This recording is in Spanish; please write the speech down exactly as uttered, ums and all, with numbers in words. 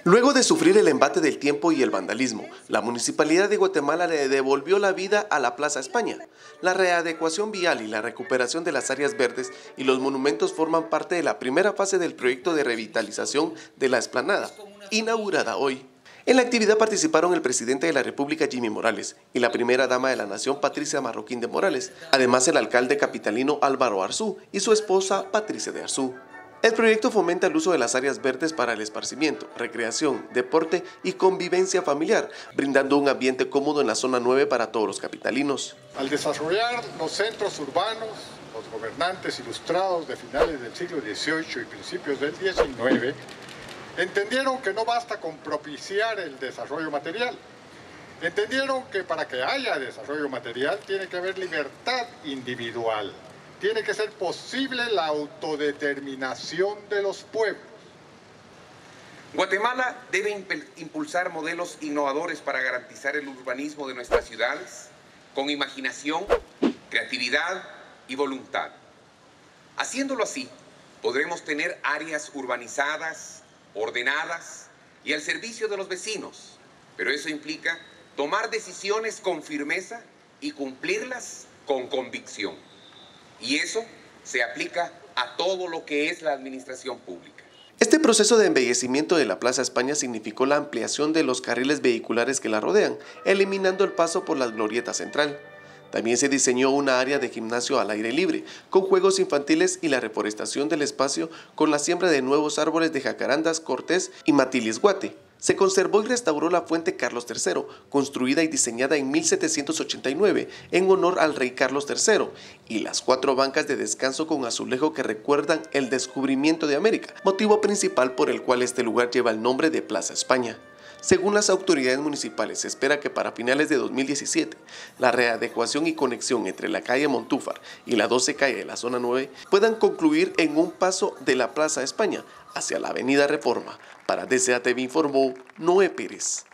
Luego de sufrir el embate del tiempo y el vandalismo, la Municipalidad de Guatemala le devolvió la vida a la Plaza España. La readecuación vial y la recuperación de las áreas verdes y los monumentos forman parte de la primera fase del proyecto de revitalización de la explanada, inaugurada hoy. En la actividad participaron el presidente de la República, Jimmy Morales, y la primera dama de la Nación, Patricia Marroquín de Morales, además el alcalde capitalino Álvaro Arzú y su esposa, Patricia de Arzú. El proyecto fomenta el uso de las áreas verdes para el esparcimiento, recreación, deporte y convivencia familiar, brindando un ambiente cómodo en la zona nueve para todos los capitalinos. Al desarrollar los centros urbanos, los gobernantes ilustrados de finales del siglo dieciocho y principios del diecinueve entendieron que no basta con propiciar el desarrollo material. Entendieron que para que haya desarrollo material tiene que haber libertad individual. Tiene que ser posible la autodeterminación de los pueblos. Guatemala debe impulsar modelos innovadores para garantizar el urbanismo de nuestras ciudades con imaginación, creatividad y voluntad. Haciéndolo así, podremos tener áreas urbanizadas, ordenadas y al servicio de los vecinos. Pero eso implica tomar decisiones con firmeza y cumplirlas con convicción. Y eso se aplica a todo lo que es la administración pública. Este proceso de embellecimiento de la Plaza España significó la ampliación de los carriles vehiculares que la rodean, eliminando el paso por la glorieta central. También se diseñó una área de gimnasio al aire libre, con juegos infantiles y la reforestación del espacio con la siembra de nuevos árboles de jacarandas, cortés y matilisguate. Se conservó y restauró la fuente Carlos tercero, construida y diseñada en mil setecientos ochenta y nueve en honor al rey Carlos tercero, y las cuatro bancas de descanso con azulejo que recuerdan el descubrimiento de América, motivo principal por el cual este lugar lleva el nombre de Plaza España. Según las autoridades municipales, se espera que para finales de dos mil diecisiete, la readecuación y conexión entre la calle Montúfar y la doce calle de la zona nueve puedan concluir en un paso de la Plaza España hacia la avenida Reforma. Para D C A T V informó Noé Pérez.